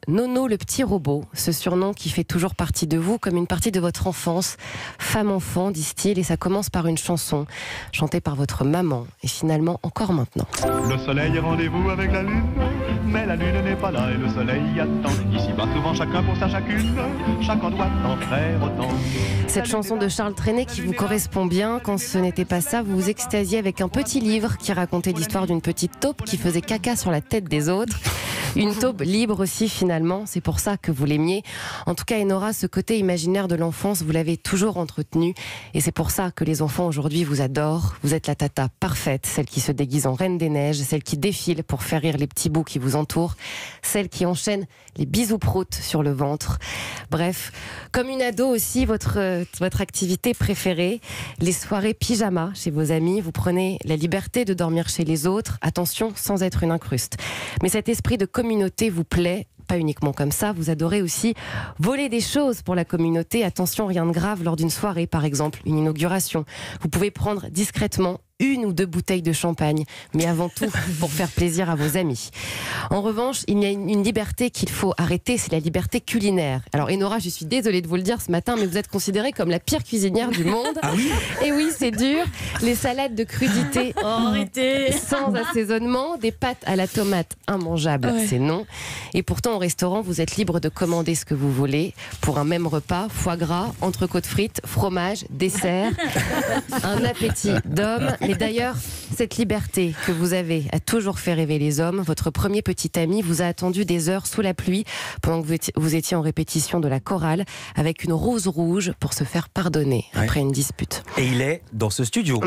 Nono le petit robot, ce surnom qui fait toujours partie de vous comme une partie de votre enfance. Femme-enfant, disent-ils, et ça commence par une chanson chantée par votre maman et finalement encore maintenant. Le soleil est rendez-vous avec la lune, mais la lune n'est pas là et le soleil attend. Ici-bas souvent chacun pour sa chacune, chacun doit en faire autant. Cette chanson de Charles Trenet qui vous correspond bien. Quand ce n'était pas ça, vous vous extasiez avec un petit livre qui racontait l'histoire d'une petite taupe qui faisait caca sur la tête des autres. Une taupe libre aussi finalement, c'est pour ça que vous l'aimiez. En tout cas, Enora, ce côté imaginaire de l'enfance, vous l'avez toujours entretenu. Et c'est pour ça que les enfants aujourd'hui vous adorent. Vous êtes la tata parfaite, celle qui se déguise en reine des neiges, celle qui défile pour faire rire les petits bouts qui vous entourent, celle qui enchaîne les bisous proutes sur le ventre. Bref, comme une ado aussi, votre activité préférée, les soirées pyjama chez vos amis. Vous prenez la liberté de dormir chez les autres, attention, sans être une incruste. Mais cet esprit de communauté vous plaît, pas uniquement comme ça, vous adorez aussi voler des choses pour la communauté. Attention, rien de grave lors d'une soirée, par exemple, une inauguration. Vous pouvez prendre discrètement 1 ou 2 bouteilles de champagne, mais avant tout pour faire plaisir à vos amis. En revanche, il y a une liberté qu'il faut arrêter, c'est la liberté culinaire. Alors Enora, je suis désolée de vous le dire ce matin, mais vous êtes considérée comme la pire cuisinière du monde. Ah oui ? Et oui, c'est dur. Les salades de crudité sans assaisonnement, des pâtes à la tomate immangeables, c'est non. Et pourtant, au restaurant, vous êtes libre de commander ce que vous voulez pour un même repas, foie gras, entrecôte frites, fromage, dessert, un appétit d'homme. Mais d'ailleurs, cette liberté que vous avez a toujours fait rêver les hommes. Votre premier petit ami vous a attendu des heures sous la pluie pendant que vous étiez en répétition de la chorale avec une rose rouge pour se faire pardonner après une dispute. Et il est dans ce studio.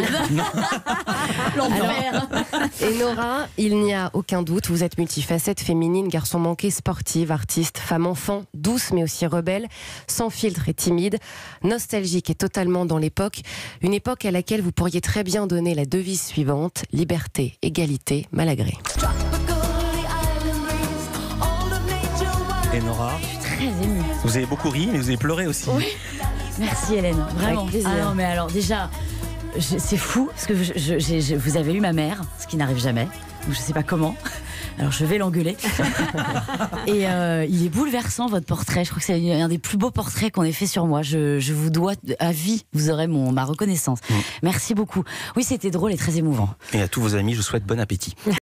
Alors, Enora, il n'y a aucun doute, vous êtes multifacette, féminine, garçon manqué, sportive, artiste, femme enfant, douce mais aussi rebelle, sans filtre et timide, nostalgique et totalement dans l'époque, une époque à laquelle vous pourriez très bien donner la devise suivante: liberté, égalité, malagré. Enora, Je suis très émue. vous avez beaucoup ri, mais vous avez pleuré aussi. Oui. Merci Hélène, vraiment. Avec plaisir. Ah non, mais alors déjà, c'est fou, parce que vous avez eu ma mère, ce qui n'arrive jamais, donc je sais pas comment. Alors je vais l'engueuler. Et il est bouleversant votre portrait. Je crois que c'est un des plus beaux portraits qu'on ait fait sur moi. Je vous dois à vie, vous aurez ma reconnaissance. Merci beaucoup. Oui, c'était drôle et très émouvant. Et à tous vos amis, je vous souhaite bon appétit.